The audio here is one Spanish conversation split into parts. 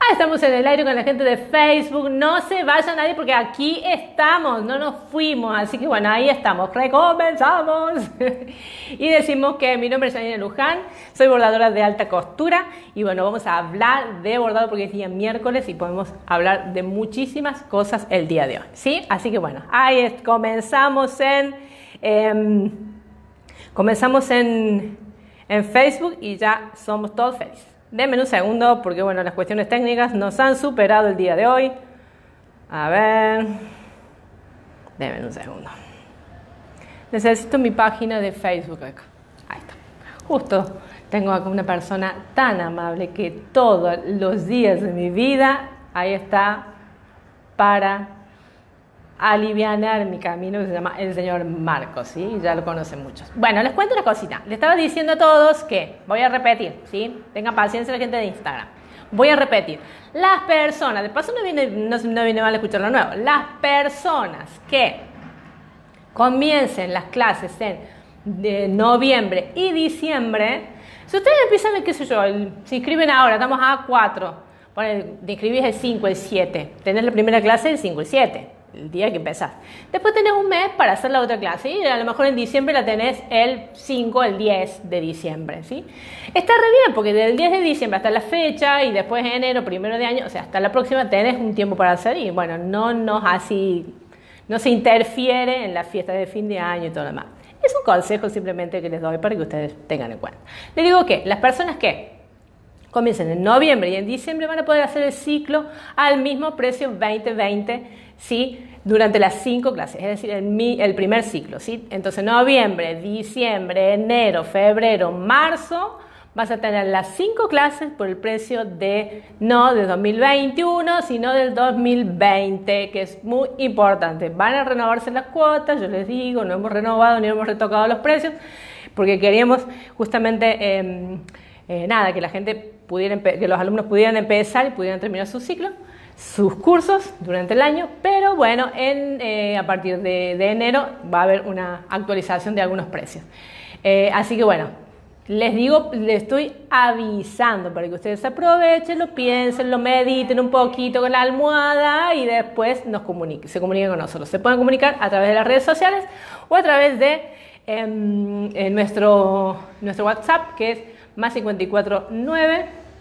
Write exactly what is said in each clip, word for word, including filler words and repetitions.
Ah, estamos en el aire con la gente de Facebook. No se vaya nadie porque aquí estamos, no nos fuimos. Así que bueno, ahí estamos. Recomenzamos. Y decimos que mi nombre es Janina Luján, soy bordadora de alta costura. Y bueno, vamos a hablar de bordado porque es día miércoles y podemos hablar de muchísimas cosas el día de hoy, ¿sí? Así que bueno, ahí es, comenzamos en... Eh, comenzamos en, en Facebook y ya somos todos felices. Denme un segundo porque bueno, las cuestiones técnicas nos han superado el día de hoy. A ver. Denme un segundo. Necesito mi página de Facebook acá. Ahí está. Justo tengo acá una persona tan amable que todos los días de mi vida, ahí está, para alivianar mi camino, que se llama el señor Marcos, ¿sí? Ya lo conocen muchos. Bueno, les cuento una cosita. Le estaba diciendo a todos que, voy a repetir, ¿sí? Tengan paciencia la gente de Instagram. Voy a repetir. Las personas, de paso no viene, no, no viene mal escuchar lo nuevo, las personas que comiencen las clases en de noviembre y diciembre, si ustedes empiezan, qué sé yo, el, se inscriben ahora, estamos a cuatro, ponen, te inscribís el cinco, el siete, tenés la primera clase el cinco, el siete. El día que empezás. Después tenés un mes para hacer la otra clase y a lo mejor en diciembre la tenés el cinco, el diez de diciembre, ¿sí? Está re bien porque del diez de diciembre hasta la fecha y después de enero, primero de año, o sea, hasta la próxima tenés un tiempo para hacer y bueno, no nos así, no se interfiere en la fiesta de fin de año y todo lo demás. Es un consejo simplemente que les doy para que ustedes tengan en cuenta. Les digo que las personas que comiencen en noviembre y en diciembre van a poder hacer el ciclo al mismo precio veinte veinte, ¿sí? Durante las cinco clases, es decir, el, el primer ciclo, ¿sí? Entonces, noviembre, diciembre, enero, febrero, marzo, vas a tener las cinco clases por el precio de, no de dos mil veintiuno, sino del dos mil veinte, que es muy importante. Van a renovarse las cuotas, yo les digo, no hemos renovado ni hemos retocado los precios, porque queríamos justamente, eh, eh, nada, que la gente pudiera, que los alumnos pudieran empezar y pudieran terminar su ciclo, sus cursos durante el año, pero bueno, en, eh, a partir de, de enero va a haber una actualización de algunos precios. Eh, así que bueno, les digo, les estoy avisando para que ustedes aprovechen, lo piensen, lo mediten un poquito con la almohada y después nos comuniquen, se comuniquen con nosotros. Se pueden comunicar a través de las redes sociales o a través de eh, en nuestro, nuestro WhatsApp, que es más cincuenta y cuatro nueve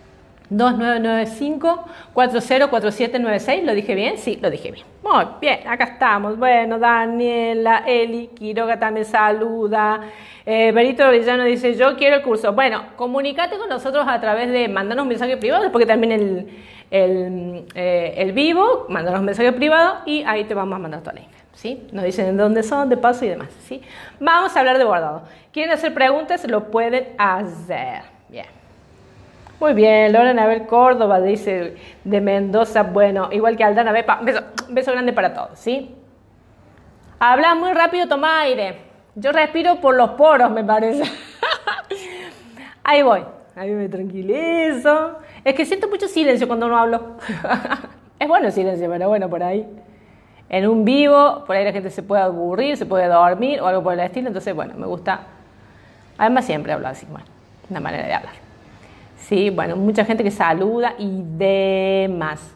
dos nueve nueve cinco cuatro cero cuatro siete nueve seis. ¿Lo dije bien? Sí, lo dije bien. Muy bien, acá estamos. Bueno, Daniela, Eli, Quiroga también saluda. Eh, Berito Orellano dice, yo quiero el curso. Bueno, comunícate con nosotros a través de mandarnos un mensaje privado, después que termine el, el, eh, el vivo, mandarnos un mensaje privado y ahí te vamos a mandar toda la info, ¿sí? Nos dicen de dónde son, de paso y demás, ¿sí? Vamos a hablar de bordado. ¿Quieren hacer preguntas? Lo pueden hacer. Bien. Muy bien, Laura Anabel Córdoba dice de Mendoza, bueno, igual que Aldana Bepa, beso, beso grande para todos, ¿sí? Habla muy rápido, toma aire. Yo respiro por los poros, me parece. Ahí voy, ahí me tranquilizo. Es que siento mucho silencio cuando no hablo. Es bueno el silencio, pero bueno, por ahí. En un vivo, por ahí la gente se puede aburrir, se puede dormir o algo por el estilo, entonces bueno, me gusta. Además siempre hablo así, bueno, una manera de hablar. Sí, bueno, mucha gente que saluda y demás.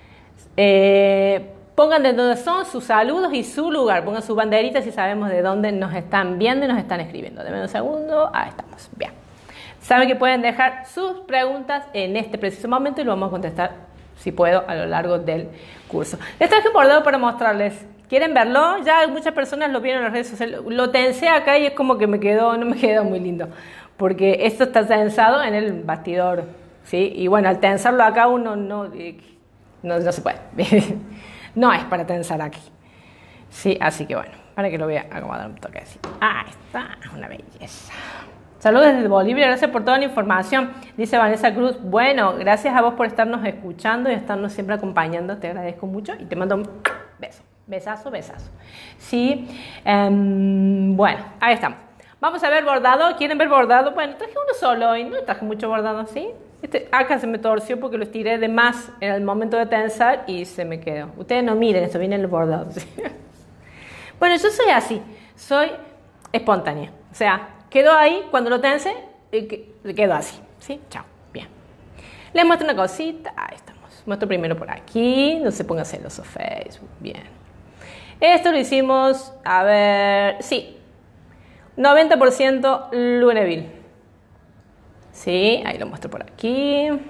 Eh, pongan de dónde son sus saludos y su lugar. Pongan sus banderitas si sabemos de dónde nos están viendo y nos están escribiendo. Denme un segundo. Ahí estamos. Bien. Saben que pueden dejar sus preguntas en este preciso momento y lo vamos a contestar, si puedo, a lo largo del curso. Les traje un bordado para mostrarles. ¿Quieren verlo? Ya muchas personas lo vieron en las redes sociales. Lo tensé acá y es como que me quedó, no me quedó muy lindo. Porque esto está tensado en el bastidor, ¿sí? Y bueno, al tensarlo acá uno no, no, no se puede. No es para tensar aquí. Sí, así que bueno, para que lo voy a acomodar un toque así. Ah, está, una belleza. Saludos desde Bolivia, gracias por toda la información. Dice Vanessa Cruz, bueno, gracias a vos por estarnos escuchando y estarnos siempre acompañando. Te agradezco mucho y te mando un beso. Besazo, besazo. Sí, um, bueno, ahí estamos. Vamos a ver bordado. ¿Quieren ver bordado? Bueno, traje uno solo y no traje mucho bordado, ¿sí? Este, acá se me torció porque lo estiré de más en el momento de tensar y se me quedó. Ustedes no miren, esto viene en el bordado, ¿sí? Bueno, yo soy así, soy espontánea. O sea, quedó ahí, cuando lo tense, quedó así, ¿sí? Chao, bien. Les muestro una cosita. Ahí estamos. Muestro primero por aquí, no se ponga celoso Facebook, bien. Esto lo hicimos, a ver, sí, noventa por ciento Lunéville. Sí, ahí lo muestro por aquí. Ahí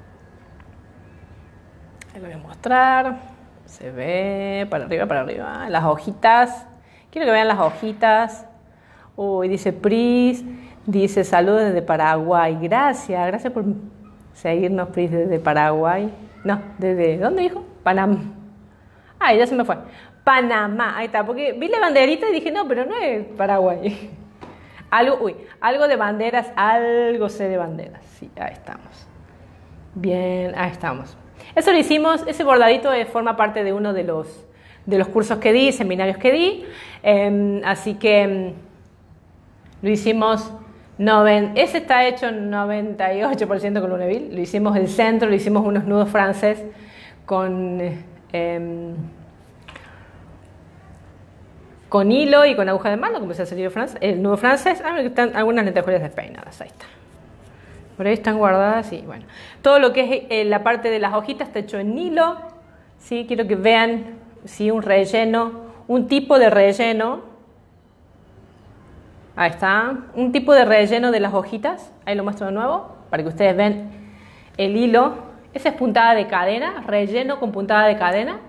lo voy a mostrar. Se ve para arriba, para arriba. Las hojitas. Quiero que vean las hojitas. Uy, dice Pris. Dice saludos desde Paraguay. Gracias, gracias por seguirnos, Pris, desde Paraguay. No, ¿desde dónde dijo? Panamá. Ah, ya se me fue. Panamá, ahí está, porque vi la banderita y dije, no, pero no es Paraguay. Algo, uy, algo de banderas, algo sé de banderas. Sí, ahí estamos. Bien, ahí estamos. Eso lo hicimos, ese bordadito forma parte de uno de los, de los cursos que di, seminarios que di. Eh, así que lo hicimos, noven, ese está hecho noventa y ocho por ciento con Lunéville. Lo hicimos el centro, lo hicimos unos nudos francés con... Eh, con hilo y con aguja de mano, como se hace el hilo francés, el nudo francés. Ah, están algunas lentejuelas despeinadas, ahí está. Por ahí están guardadas y bueno. Todo lo que es eh, la parte de las hojitas está hecho en hilo. ¿Sí? Quiero que vean ¿sí? un relleno, un tipo de relleno. Ahí está. Un tipo de relleno de las hojitas. Ahí lo muestro de nuevo para que ustedes vean el hilo. Esa es puntada de cadena, relleno con puntada de cadena.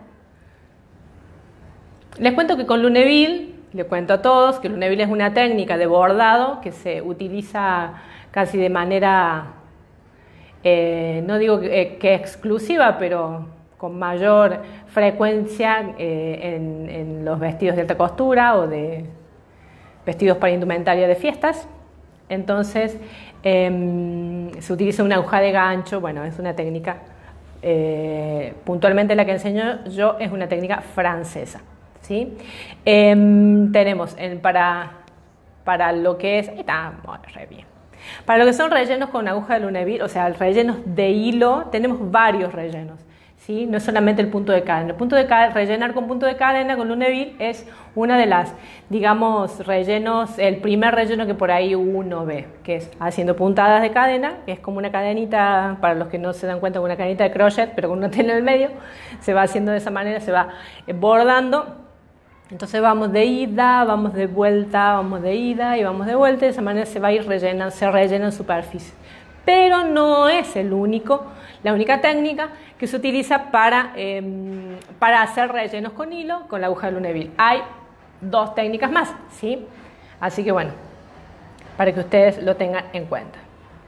Les cuento que con Lunéville, les cuento a todos que Lunéville es una técnica de bordado que se utiliza casi de manera, eh, no digo que, que exclusiva, pero con mayor frecuencia eh, en, en los vestidos de alta costura o de vestidos para indumentaria de fiestas. Entonces, eh, se utiliza una aguja de gancho, bueno, es una técnica, eh, puntualmente la que enseño yo es una técnica francesa. ¿Sí? Eh, tenemos en, para, para lo que es, está, bueno, re bien. Para lo que son rellenos con aguja de Lunéville, o sea, rellenos de hilo, tenemos varios rellenos, ¿sí? No es solamente el punto de cadena. El punto de cadena, rellenar con punto de cadena con Lunéville es una de las, digamos, rellenos, el primer relleno que por ahí uno ve, que es haciendo puntadas de cadena, que es como una cadenita, para los que no se dan cuenta, una cadenita de crochet, pero con una tela en el medio, se va haciendo de esa manera, se va bordando. Entonces vamos de ida, vamos de vuelta, vamos de ida y vamos de vuelta, de esa manera se va a ir rellenando, se rellena en superficie. Pero no es el único, la única técnica que se utiliza para, eh, para hacer rellenos con hilo con la aguja de Lunéville. Hay dos técnicas más, ¿sí? Así que bueno, para que ustedes lo tengan en cuenta.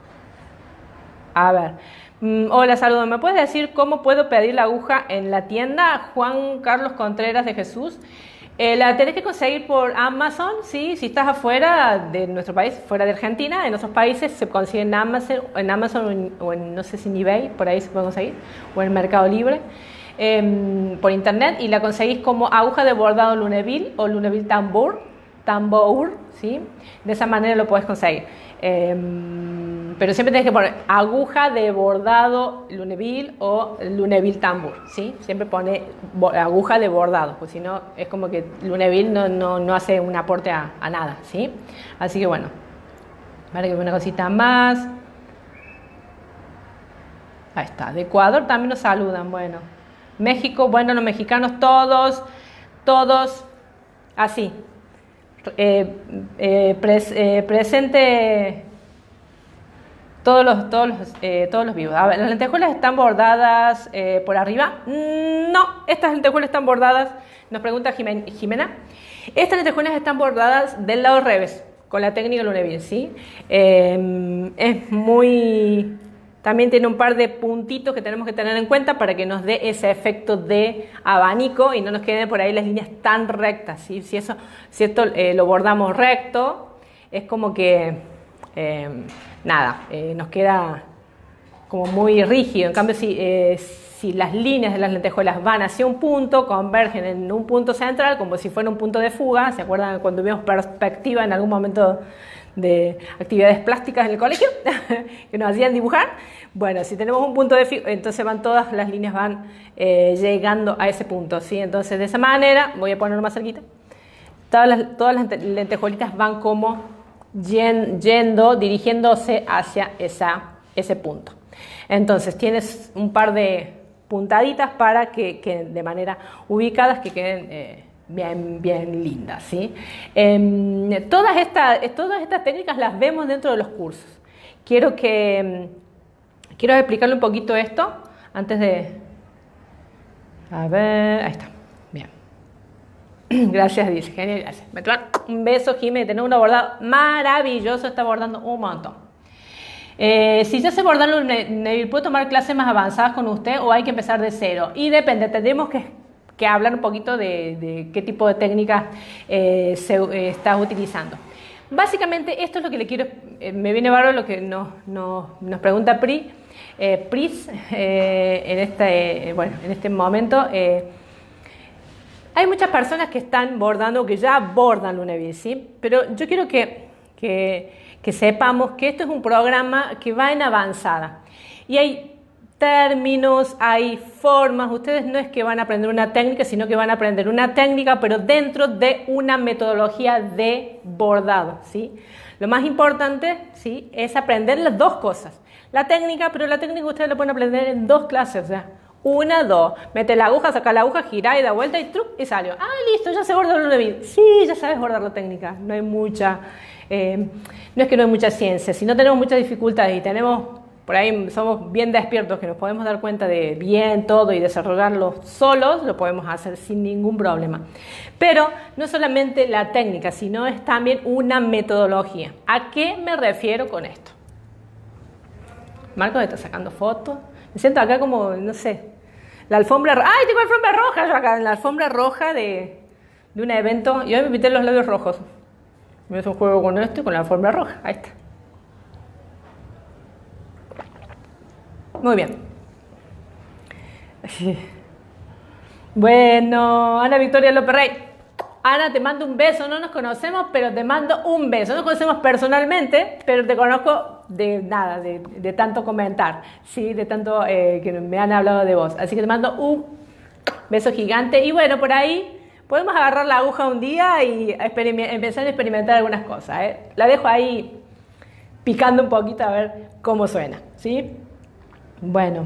A ver, mm, hola, saludos, ¿me puedes decir cómo puedo pedir la aguja en la tienda? Juan Carlos Contreras de Jesús. Eh, la tenés que conseguir por Amazon, ¿sí? Si estás afuera de nuestro país, fuera de Argentina, en otros países se consigue en Amazon, en Amazon o, en, o en, no sé si en eBay, por ahí se puede conseguir, o en Mercado Libre, eh, por internet, y la conseguís como aguja de bordado Lunéville o Lunéville tambour, tambour, ¿sí? De esa manera lo puedes conseguir. Eh, pero siempre tenés que poner aguja de bordado Lunéville o Lunéville tambour, ¿sí? Siempre pone aguja de bordado, pues si no es como que Lunéville no, no, no hace un aporte a, a nada, ¿sí? Así que bueno, vale, que una cosita más. Ahí está, de Ecuador también nos saludan, bueno. México, bueno, los mexicanos todos, todos así. Eh, eh, pres, eh, presente todos los, todos los, eh, todos los vivos. A ver, las lentejuelas están bordadas eh, por arriba. Mm, no, estas lentejuelas están bordadas, nos pregunta Jimena. Estas lentejuelas están bordadas del lado revés, con la técnica Lunéville, ¿sí? Eh, es muy... También tiene un par de puntitos que tenemos que tener en cuenta para que nos dé ese efecto de abanico y no nos queden por ahí las líneas tan rectas, ¿sí? Si eso, si esto eh, lo bordamos recto, es como que, eh, nada, eh, nos queda como muy rígido. En cambio, si, eh, si las líneas de las lentejuelas van hacia un punto, convergen en un punto central, como si fuera un punto de fuga, ¿se acuerdan cuando vimos perspectiva en algún momento de actividades plásticas en el colegio que nos hacían dibujar? Bueno, si tenemos un punto de fuga, entonces van todas las líneas van eh, llegando a ese punto, ¿sí? Entonces de esa manera, voy a ponerlo más cerquita, todas las, todas las lentejuelitas van como yendo, dirigiéndose hacia esa, ese punto. Entonces tienes un par de puntaditas para que, que de manera ubicadas, que queden eh, bien, bien lindas, ¿sí? Eh, todas, estas, todas estas técnicas las vemos dentro de los cursos. Quiero que quiero explicarle un poquito esto antes de... A ver, ahí está. Bien. Gracias, dice. Genial, gracias. Me toman un beso, Jimé, tener un bordado maravilloso, está bordando un montón. Eh, si ya sé bordarlo, Neville, ¿puedo tomar clases más avanzadas con usted o hay que empezar de cero? Y depende, tendremos que, que hablar un poquito de, de qué tipo de técnicas eh, se eh, estás utilizando. Básicamente, esto es lo que le quiero, eh, me viene bárbaro lo que nos, nos, nos pregunta Pri, eh, Pris eh, en, este, eh, bueno, en este momento. Eh, hay muchas personas que están bordando, que ya bordan Lunéville, ¿sí? Pero yo quiero que, que, que sepamos que esto es un programa que va en avanzada. Y hay términos, hay formas. Ustedes no es que van a aprender una técnica, sino que van a aprender una técnica, pero dentro de una metodología de bordado, ¿sí? Lo más importante, ¿sí?, es aprender las dos cosas. La técnica, pero la técnica ustedes la pueden aprender en dos clases, o sea, una, dos. Mete la aguja, saca la aguja, gira y da vuelta y truc y salió. Ah, listo, ya sé bordar una Lunéville. Sí, ya sabes bordar la técnica. No hay mucha, eh, no es que no hay mucha ciencia, si no tenemos muchas dificultades y tenemos, por ahí somos bien despiertos, que nos podemos dar cuenta de bien todo y desarrollarlo solos, lo podemos hacer sin ningún problema. Pero no solamente la técnica, sino es también una metodología. ¿A qué me refiero con esto? Marcos está sacando fotos. Me siento acá como, no sé, la alfombra... ¡Ay, tengo alfombra roja! Yo acá, en la alfombra roja de, de un evento. Y hoy me pinté los labios rojos. Me hice un juego con esto y con la alfombra roja. Ahí está. Muy bien. Bueno, Ana Victoria López Rey. Ana, te mando un beso. No nos conocemos, pero te mando un beso. No nos conocemos personalmente, pero te conozco de nada, de, de tanto comentar, ¿sí? De tanto eh, que me han hablado de vos. Así que te mando un beso gigante. Y bueno, por ahí podemos agarrar la aguja un día y empezar a experimentar algunas cosas, ¿eh? La dejo ahí picando un poquito a ver cómo suena, ¿sí? Bueno,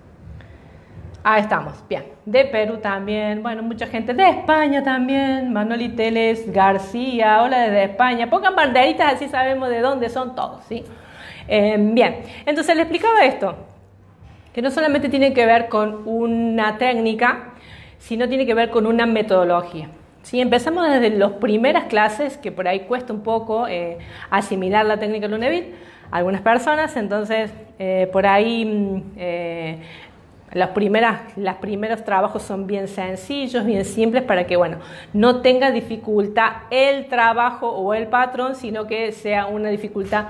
ahí estamos, bien. De Perú también, bueno, mucha gente de España también. Manoli Teles García, hola desde España. Pongan banderitas así sabemos de dónde son todos, ¿sí? Eh, bien, entonces le explicaba esto, que no solamente tiene que ver con una técnica, sino tiene que ver con una metodología. ¿Sí? Empezamos desde las primeras clases, que por ahí cuesta un poco eh, asimilar la técnica Lunéville a algunas personas, entonces eh, por ahí eh, las primeras, los primeros trabajos son bien sencillos, bien simples, para que bueno, no tenga dificultad el trabajo o el patrón, sino que sea una dificultad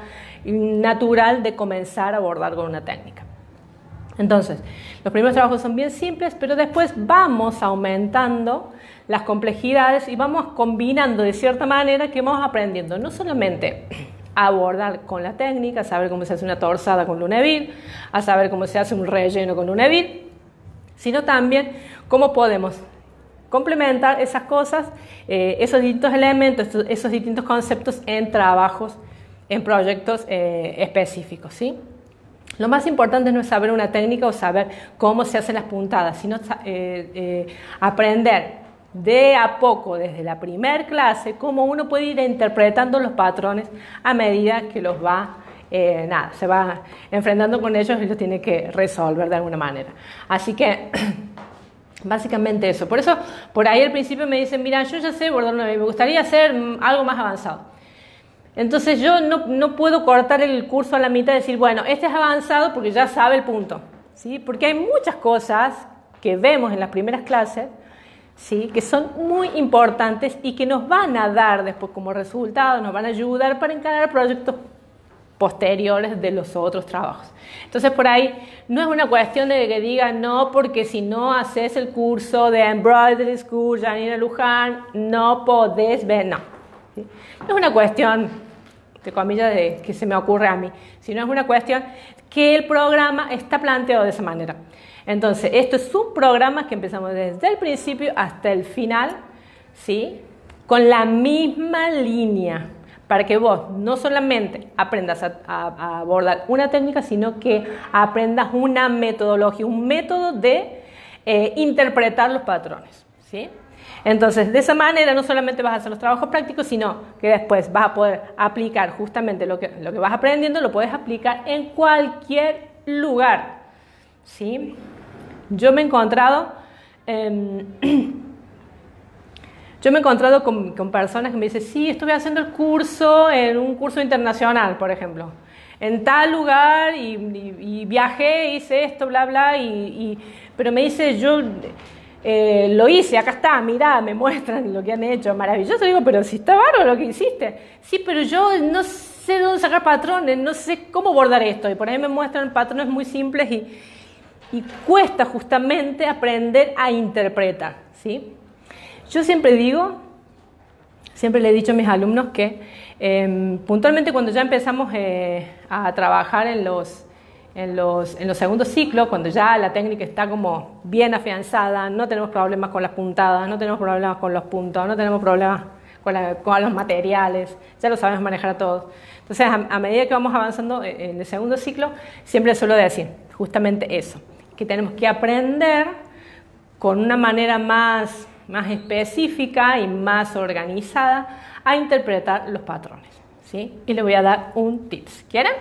natural de comenzar a bordar con una técnica. Entonces, los primeros trabajos son bien simples, pero después vamos aumentando las complejidades y vamos combinando de cierta manera que vamos aprendiendo no solamente a bordar con la técnica, a saber cómo se hace una torsada con Lunéville, a saber cómo se hace un relleno con Lunéville, sino también cómo podemos complementar esas cosas, eh, esos distintos elementos, esos, esos distintos conceptos en trabajos, en proyectos eh, específicos, ¿sí? Lo más importante no es saber una técnica o saber cómo se hacen las puntadas, sino eh, eh, aprender de a poco, desde la primer clase, cómo uno puede ir interpretando los patrones a medida que los va, eh, nada, se va enfrentando con ellos y los tiene que resolver de alguna manera. Así que, básicamente eso. Por eso, por ahí al principio me dicen, mira, yo ya sé bordar una, me gustaría hacer algo más avanzado. Entonces yo no, no puedo cortar el curso a la mitad y decir, bueno, este es avanzado porque ya sabe el punto, ¿sí? Porque hay muchas cosas que vemos en las primeras clases, ¿sí?, que son muy importantes y que nos van a dar después como resultado, nos van a ayudar para encarar proyectos posteriores de los otros trabajos. Entonces por ahí no es una cuestión de que digan no, porque si no haces el curso de Embroidery School, Janina Luján, no podés ver, no. ¿Sí? No es una cuestión, de comillas, de que se me ocurre a mí, sino es una cuestión que el programa está planteado de esa manera. Entonces, esto es un programa que empezamos desde el principio hasta el final, ¿sí?, con la misma línea, para que vos no solamente aprendas a, a, a abordar una técnica, sino que aprendas una metodología, un método de eh, interpretar los patrones, ¿sí? Entonces, de esa manera no solamente vas a hacer los trabajos prácticos, sino que después vas a poder aplicar justamente lo que, lo que vas aprendiendo, lo puedes aplicar en cualquier lugar, ¿sí? Yo me he encontrado, eh, yo me he encontrado con, con personas que me dicen, sí, estuve haciendo el curso en un curso internacional, por ejemplo, en tal lugar y, y, y viajé, hice esto, bla, bla, y, y, pero me dice, yo eh, lo hice, acá está, mirá, me muestran lo que han hecho, maravilloso. Digo, pero si está bárbaro lo que hiciste. Sí, pero yo no sé dónde sacar patrones, no sé cómo bordar esto, y por ahí me muestran patrones muy simples y, y cuesta justamente aprender a interpretar, ¿sí? Yo siempre digo, siempre le he dicho a mis alumnos que eh, puntualmente cuando ya empezamos eh, a trabajar en los, en, los, en los segundos ciclos, cuando ya la técnica está como bien afianzada, no tenemos problemas con las puntadas, no tenemos problemas con los puntos, no tenemos problemas con, la, con los materiales, ya lo sabemos manejar a todos. Entonces, a, a medida que vamos avanzando en el segundo ciclo, siempre suelo decir justamente eso, que tenemos que aprender con una manera más, más específica y más organizada a interpretar los patrones, ¿sí? Y le voy a dar un tips. ¿Quieren?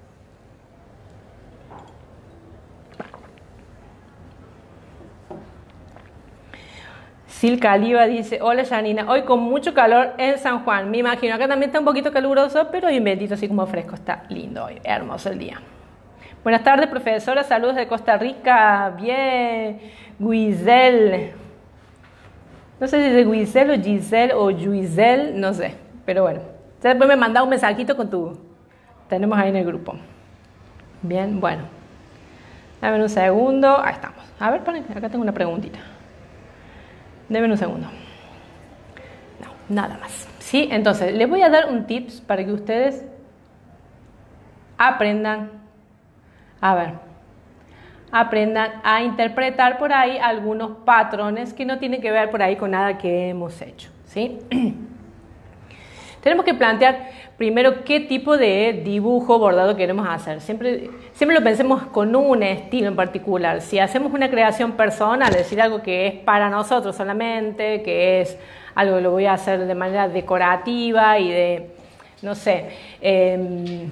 Sil Caliba dice, hola Janina, hoy con mucho calor en San Juan, me imagino, acá también está un poquito caluroso, pero hoy bendito, así como fresco, está lindo hoy, hermoso el día. Buenas tardes, profesora, saludos de Costa Rica, bien, Guisel, no sé si es de Guisel o Giselle o Guisel, no sé, pero bueno, ya después me manda un mensajito con tu, tenemos ahí en el grupo. Bien, bueno, dame un segundo, ahí estamos, a ver, ponen, acá tengo una preguntita. Deme un segundo. No, nada más. ¿Sí? Entonces, les voy a dar un tips para que ustedes aprendan, a ver, aprendan a interpretar por ahí algunos patrones que no tienen que ver por ahí con nada que hemos hecho, ¿sí? Tenemos que plantear primero qué tipo de dibujo bordado queremos hacer. Siempre, siempre lo pensemos con un estilo en particular. Si hacemos una creación personal, es decir, algo que es para nosotros solamente, que es algo que lo voy a hacer de manera decorativa y de, no sé, eh,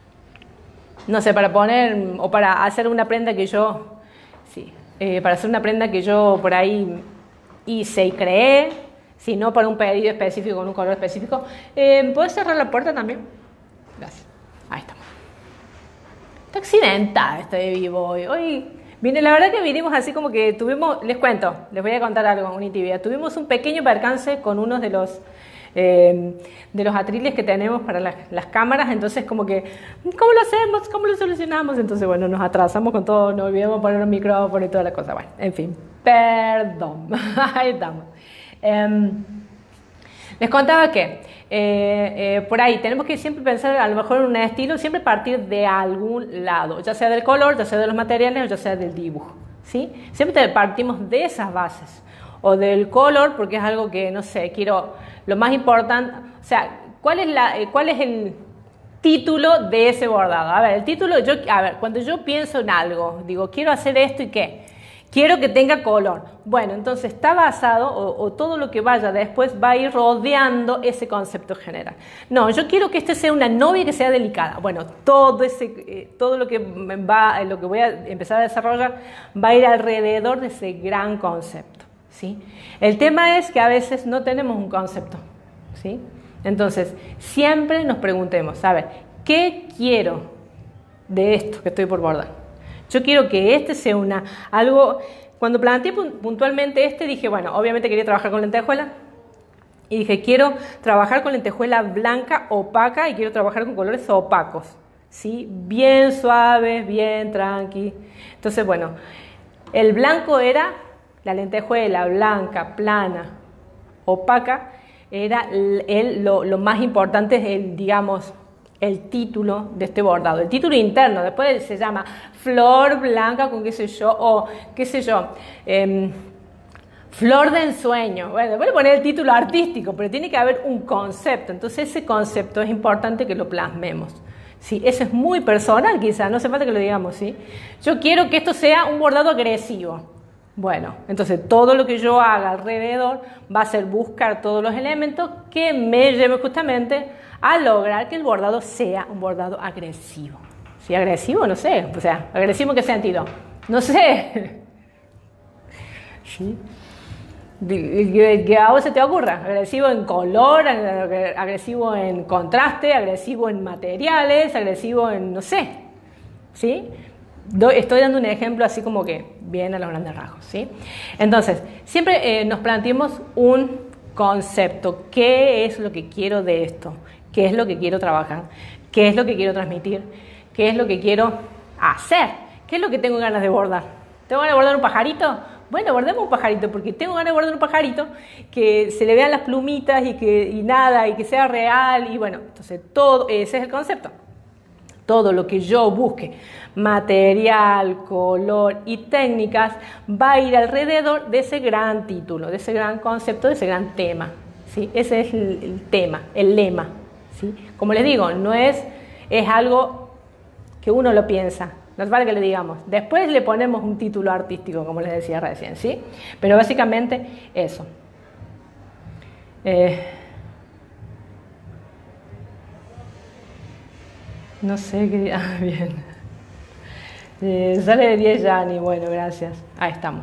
no sé, para poner o para hacer una prenda que yo, sí, eh, para hacer una prenda que yo por ahí hice y creé, si no para un pedido específico, con un color específico. Eh, ¿Puedes cerrar la puerta también? Gracias. Ahí estamos. Está accidentada este de vivo hoy. Hoy vine, la verdad que vinimos así como que tuvimos, les cuento, les voy a contar algo, una intimidad. Tuvimos un pequeño percance con uno de los, eh, de los atriles que tenemos para las, las cámaras. Entonces como que, ¿cómo lo hacemos? ¿Cómo lo solucionamos? Entonces bueno, nos atrasamos con todo, nos olvidamos poner un micrófono y toda la cosa. Bueno, en fin, perdón. Ahí estamos. Eh, les contaba que eh, eh, por ahí tenemos que siempre pensar a lo mejor en un estilo, siempre partir de algún lado, ya sea del color, ya sea de los materiales o ya sea del dibujo, ¿sí? Siempre partimos de esas bases, o del color, porque es algo que, no sé, quiero, lo más importante, o sea, ¿cuál es, la, eh, cuál es el título de ese bordado? A ver, el título, yo, a ver, cuando yo pienso en algo, digo, quiero hacer esto y qué. Quiero que tenga color. Bueno, entonces está basado, o, o todo lo que vaya después va a ir rodeando ese concepto general. No, yo quiero que este sea una novia que sea delicada. Bueno, todo, ese, eh, todo lo, que va, lo que voy a empezar a desarrollar va a ir alrededor de ese gran concepto, ¿sí? El tema es que a veces no tenemos un concepto, ¿sí? Entonces, siempre nos preguntemos, a ver, ¿qué quiero de esto que estoy por bordar? Yo quiero que este sea una, algo, cuando planteé puntualmente este, dije, bueno, obviamente quería trabajar con lentejuela, y dije, quiero trabajar con lentejuela blanca, opaca, y quiero trabajar con colores opacos, ¿sí? Bien suaves, bien tranqui. Entonces, bueno, el blanco era la lentejuela blanca, plana, opaca, era el, el, lo, lo más importante, el, digamos, el título de este bordado, el título interno. Después se llama flor blanca con qué sé yo, o qué sé yo, eh, flor de ensueño. Bueno, después le poner el título artístico, pero tiene que haber un concepto. Entonces ese concepto es importante que lo plasmemos, ¿sí? Eso es muy personal quizá, no hace falta que lo digamos, ¿sí? Yo quiero que esto sea un bordado agresivo. Bueno, entonces todo lo que yo haga alrededor va a ser buscar todos los elementos que me lleven justamente a lograr que el bordado sea un bordado agresivo. ¿Sí? Agresivo, no sé, o sea, agresivo en qué sentido, no sé. ¿Sí? ¿Qué a vos se te ocurra? Agresivo en color, agresivo en contraste, agresivo en materiales, agresivo en, no sé, ¿sí? Estoy dando un ejemplo así como que bien a los grandes rasgos, ¿sí? Entonces, siempre eh, nos planteamos un concepto. ¿Qué es lo que quiero de esto? ¿Qué es lo que quiero trabajar? ¿Qué es lo que quiero transmitir? ¿Qué es lo que quiero hacer? ¿Qué es lo que tengo ganas de bordar? ¿Tengo ganas de bordar un pajarito? Bueno, bordemos un pajarito, porque tengo ganas de bordar un pajarito que se le vean las plumitas y, que, y nada, y que sea real, y bueno, entonces todo, ese es el concepto. Todo lo que yo busque, material, color y técnicas, va a ir alrededor de ese gran título, de ese gran concepto, de ese gran tema, ¿sí? Ese es el, el tema, el lema, ¿sí? Como les digo, no es, es algo que uno lo piensa, no es para que le digamos. Después le ponemos un título artístico, como les decía recién, ¿sí? Pero básicamente eso. Eh, No sé qué... Ah, bien. Eh, sale de diez ya, ni bueno, gracias. Ahí estamos.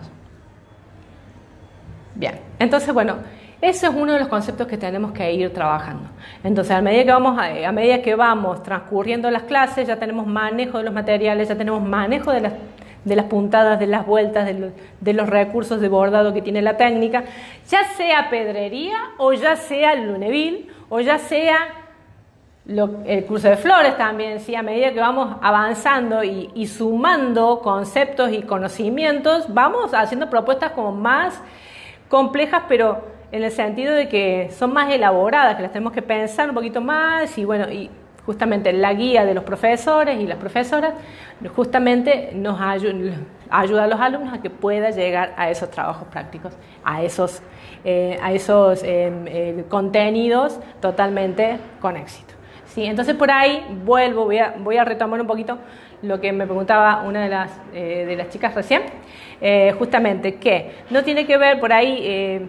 Bien, entonces, bueno, ese es uno de los conceptos que tenemos que ir trabajando. Entonces, a medida que vamos, a, a medida que vamos transcurriendo las clases, ya tenemos manejo de los materiales, ya tenemos manejo de las, de las puntadas, de las vueltas, de los, de los recursos de bordado que tiene la técnica, ya sea pedrería o ya sea Lunéville o ya sea... Lo, el curso de flores también, ¿sí? A medida que vamos avanzando y, y sumando conceptos y conocimientos, vamos haciendo propuestas como más complejas, pero en el sentido de que son más elaboradas, que las tenemos que pensar un poquito más y bueno, y justamente la guía de los profesores y las profesoras justamente nos ayuda, ayuda a los alumnos a que puedan llegar a esos trabajos prácticos, a esos, eh, a esos eh, eh, contenidos totalmente con éxito. Sí, entonces por ahí vuelvo, voy a, voy a retomar un poquito lo que me preguntaba una de las, eh, de las chicas recién, eh, justamente que no tiene que ver por ahí eh,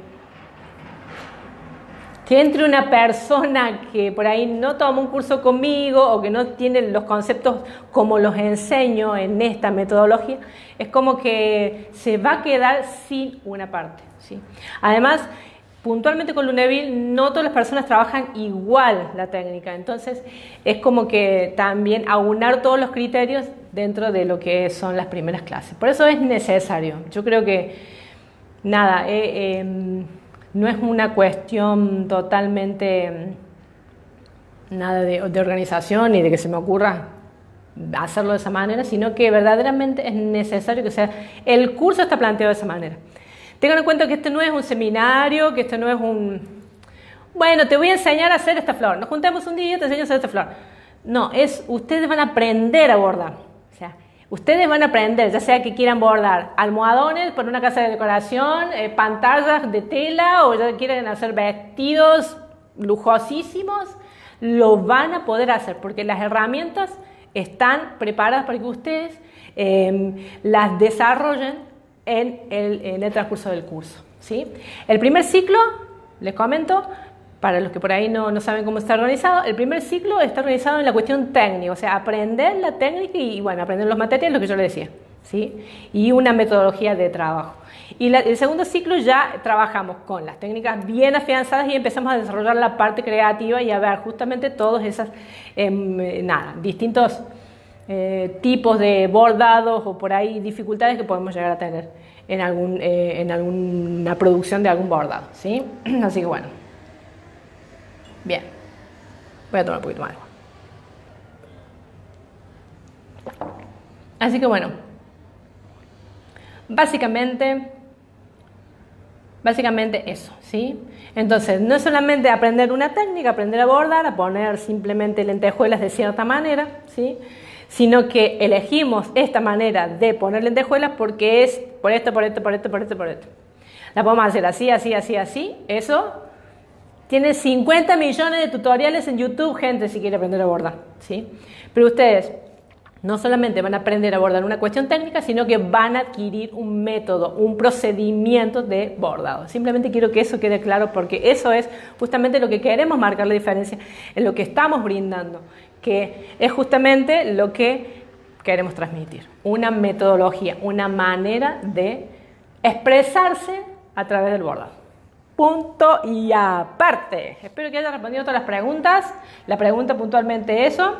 que entre una persona que por ahí no toma un curso conmigo o que no tiene los conceptos como los enseño en esta metodología, es como que se va a quedar sin una parte, ¿sí? Además, puntualmente con Lunéville no todas las personas trabajan igual la técnica, entonces es como que también aunar todos los criterios dentro de lo que son las primeras clases. Por eso es necesario. Yo creo que nada, eh, eh, no es una cuestión totalmente nada de, de organización ni de que se me ocurra hacerlo de esa manera, sino que verdaderamente es necesario que sea, el curso está planteado de esa manera. Tengan en cuenta que este no es un seminario, que este no es un... Bueno, te voy a enseñar a hacer esta flor. Nos juntamos un día y te enseño a hacer esta flor. No, es ustedes van a aprender a bordar. O sea, ustedes van a aprender, ya sea que quieran bordar almohadones para una casa de decoración, eh, pantallas de tela o ya quieren hacer vestidos lujosísimos, lo van a poder hacer porque las herramientas están preparadas para que ustedes eh, las desarrollen En el, en el transcurso del curso, ¿sí? El primer ciclo, les comento, para los que por ahí no, no saben cómo está organizado, el primer ciclo está organizado en la cuestión técnica, o sea, aprender la técnica y, bueno, aprender los materiales, lo que yo les decía, ¿sí? Y una metodología de trabajo. Y la, el segundo ciclo ya trabajamos con las técnicas bien afianzadas y empezamos a desarrollar la parte creativa y a ver justamente todos esos, eh, nada, distintos... Eh, tipos de bordados o por ahí dificultades que podemos llegar a tener en, algún, eh, en alguna producción de algún bordado, ¿sí? Así que bueno, bien, voy a tomar un poquito más de agua. Así que bueno, básicamente, básicamente eso, ¿sí? Entonces, no es solamente aprender una técnica, aprender a bordar, a poner simplemente lentejuelas de cierta manera, ¿sí? Sino que elegimos esta manera de poner lentejuelas porque es por esto, por esto, por esto, por esto, por esto. La podemos hacer así, así, así, así. Eso tiene cincuenta millones de tutoriales en YouTube, gente, si quiere aprender a bordar, ¿sí? Pero ustedes no solamente van a aprender a bordar una cuestión técnica, sino que van a adquirir un método, un procedimiento de bordado. Simplemente quiero que eso quede claro, porque eso es justamente lo que queremos marcar la diferencia en lo que estamos brindando, que es justamente lo que queremos transmitir. Una metodología, una manera de expresarse a través del bordado. Punto y aparte. Espero que haya respondido todas las preguntas. La pregunta puntualmente eso.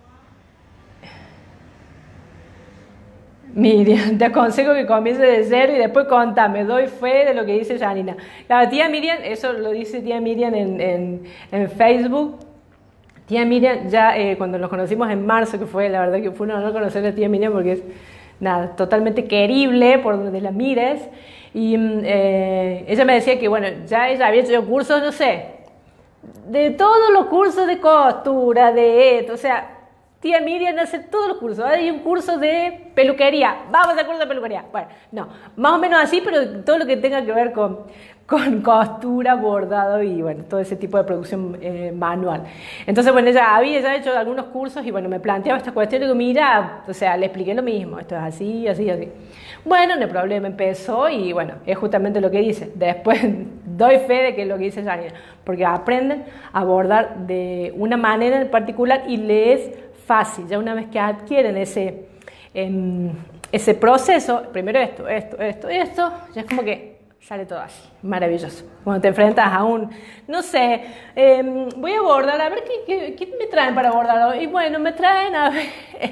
Miriam, te aconsejo que comiences de cero y después contame, doy fe de lo que dice Janina. La tía Miriam, eso lo dice tía Miriam en, en, en Facebook. Tía Miriam, ya eh, cuando nos conocimos en marzo, que fue, la verdad que fue un honor conocer a tía Miriam porque es, nada, totalmente querible por donde la mires. Y eh, ella me decía que, bueno, ya ella había hecho cursos, no sé, de todos los cursos de costura, de esto, o sea, tía Miriam hace todos los cursos. Hay un curso de peluquería, vamos al curso de peluquería. Bueno, no, más o menos así, pero todo lo que tenga que ver con, con costura, bordado y bueno, todo ese tipo de producción eh, manual. Entonces, bueno, ella había ya hecho algunos cursos y bueno, me planteaba esta cuestión y digo, mira, o sea, le expliqué lo mismo, esto es así, así, así. Bueno, no hay problema, empezó y bueno, es justamente lo que dice. Después doy fe de que es lo que dice Janina, porque aprenden a bordar de una manera en particular y les es fácil. Ya una vez que adquieren ese, eh, ese proceso, primero esto, esto, esto, esto, ya es como que sale todo así, maravilloso. Cuando te enfrentas a un, no sé, eh, voy a bordar, a ver qué, qué, qué me traen para bordar. Y bueno, me traen a ver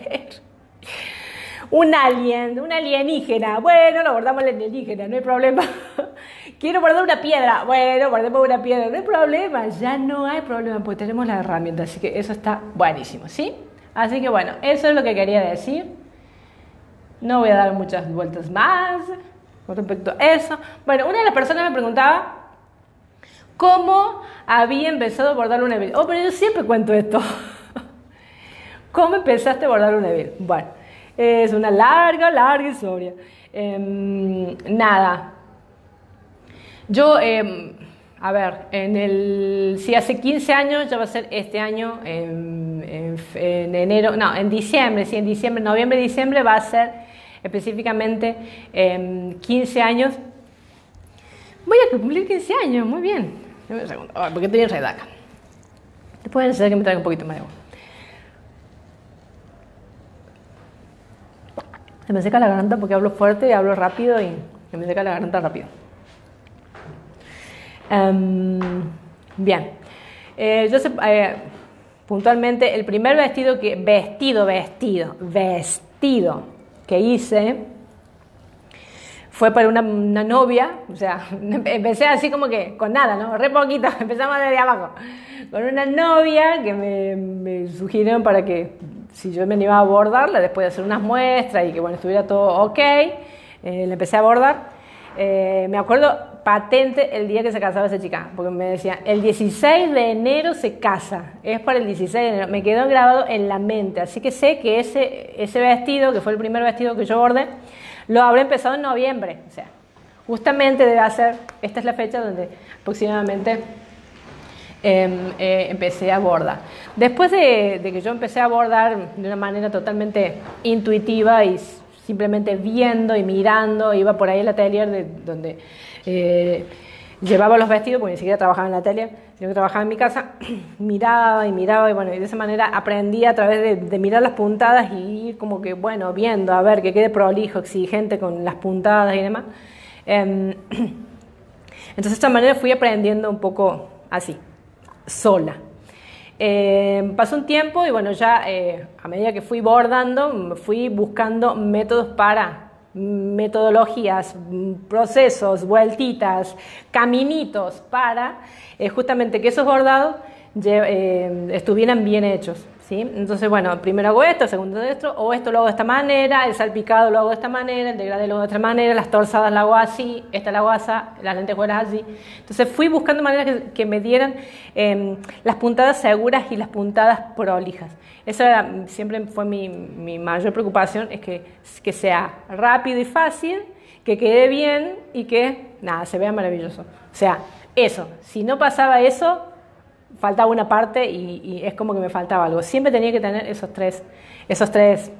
un alien, un alienígena. Bueno, lo bordamos el alienígena, no hay problema. Quiero bordar una piedra. Bueno, bordemos una piedra, no hay problema. Ya no hay problema, porque tenemos la herramienta. Así que eso está buenísimo, ¿sí? Así que bueno, eso es lo que quería decir. No voy a dar muchas vueltas más con respecto a eso. Bueno, una de las personas me preguntaba cómo había empezado a bordar un Evil. Oh, pero yo siempre cuento esto. ¿Cómo empezaste a bordar un Evil? Bueno, es una larga, larga historia. Eh, nada. Yo, eh, a ver, en el, si hace quince años, ya va a ser este año, en, en, en enero, no, en diciembre, si en diciembre, noviembre, diciembre va a ser específicamente eh, quince años. Voy a cumplir quince años, muy bien. Un segundo, porque estoy enredada acá. Puede ser que me traiga un poquito más de agua. Se me seca la garganta porque hablo fuerte y hablo rápido y se me seca la garganta rápido. Um, bien, eh, yo sé, eh, puntualmente el primer vestido que, vestido, vestido, vestido que hice fue para una, una novia, o sea, empecé así como que con nada, ¿no? Re poquito, empezamos desde abajo, con una novia que me, me sugirieron para que si yo me animaba a bordarla, después de hacer unas muestras y que bueno, estuviera todo ok, eh, le empecé a bordar. Eh, me acuerdo patente el día que se casaba esa chica, porque me decía, el dieciséis de enero se casa, es para el dieciséis de enero, me quedó grabado en la mente, así que sé que ese, ese vestido, que fue el primer vestido que yo bordé, lo habré empezado en noviembre, o sea, justamente debe ser, esta es la fecha donde aproximadamente eh, eh, empecé a bordar. Después de, de que yo empecé a bordar de una manera totalmente intuitiva y simplemente viendo y mirando, iba por ahí al atelier de, donde eh, llevaba los vestidos, porque ni siquiera trabajaba en el atelier, sino que trabajaba en mi casa, miraba y miraba y bueno, y de esa manera aprendí a través de, de mirar las puntadas y ir como que, bueno, viendo, a ver, que quede prolijo, exigente con las puntadas y demás. Eh, entonces de esta manera fui aprendiendo un poco así, sola. Eh, pasó un tiempo y bueno, ya eh, a medida que fui bordando, fui buscando métodos para, metodologías, procesos, vueltitas, caminitos para eh, justamente que esos bordados eh, estuvieran bien hechos, ¿sí? Entonces, bueno, primero hago esto, segundo esto, o esto lo hago de esta manera, el salpicado lo hago de esta manera, el degradé lo hago de otra manera, las torzadas lo hago así, esta la hago así, las lentejuelas así. Entonces fui buscando maneras que, que me dieran eh, las puntadas seguras y las puntadas prolijas. Esa era, siempre fue mi, mi mayor preocupación, es que, que sea rápido y fácil, que quede bien y que, nada, se vea maravilloso. O sea, eso, si no pasaba eso, faltaba una parte y, y es como que me faltaba algo. Siempre tenía que tener esos tres, esos tres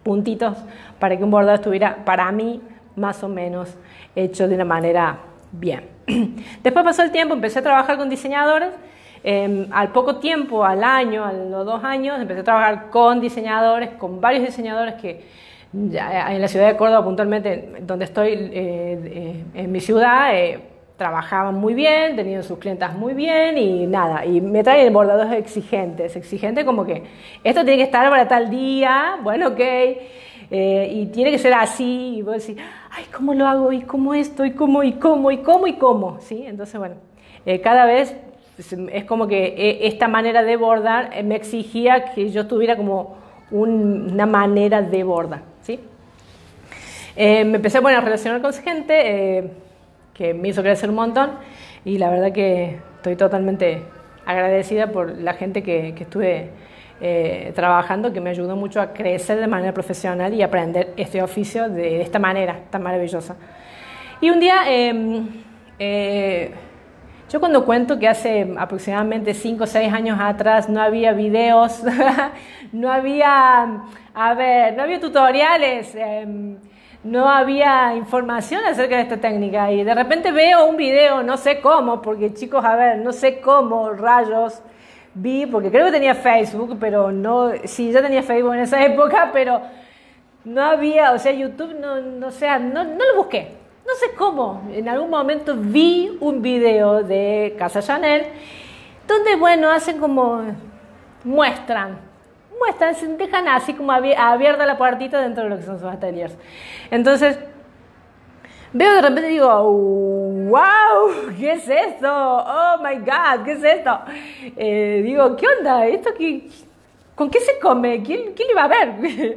puntitos para que un bordado estuviera, para mí, más o menos hecho de una manera bien. Después pasó el tiempo, empecé a trabajar con diseñadores. Eh, al poco tiempo, al año, a los dos años, empecé a trabajar con diseñadores, con varios diseñadores que ya en la ciudad de Córdoba, puntualmente, donde estoy, eh, eh, en mi ciudad, eh, trabajaban muy bien, tenían sus clientas muy bien y nada, y me traen bordados exigentes, exigentes como que esto tiene que estar para tal día, bueno, ok, eh, y tiene que ser así, y vos decís, ay, ¿cómo lo hago? ¿Y cómo esto? ¿Y cómo? ¿Y cómo? ¿Y cómo? ¿Y cómo? ¿Sí? Entonces, bueno, eh, cada vez es como que eh, esta manera de bordar eh, me exigía que yo tuviera como un, una manera de bordar, ¿sí? Eh, me empecé bueno, a relacionar con gente eh, que me hizo crecer un montón y la verdad que estoy totalmente agradecida por la gente que, que estuve eh, trabajando, que me ayudó mucho a crecer de manera profesional y aprender este oficio de, de esta manera tan maravillosa. Y un día, eh, eh, yo cuando cuento que hace aproximadamente cinco o seis años atrás no había videos, no había, a ver, no había tutoriales, eh, no había información acerca de esta técnica y de repente veo un video, no sé cómo, porque chicos, a ver, no sé cómo rayos vi, porque creo que tenía Facebook, pero no, sí, ya tenía Facebook en esa época, pero no había, o sea, YouTube, no, no, o sea, no, no lo busqué, no sé cómo, en algún momento vi un video de Casa Chanel, donde, bueno, hacen como, muestran, muestran, se dejan así como abierta la puertita dentro de lo que son sus ateliers. Entonces, veo de repente y digo, wow, ¿qué es esto? Oh my God, ¿qué es esto? Eh, digo, ¿qué onda? ¿Esto qué, con qué se come? ¿Quién, quién iba a ver?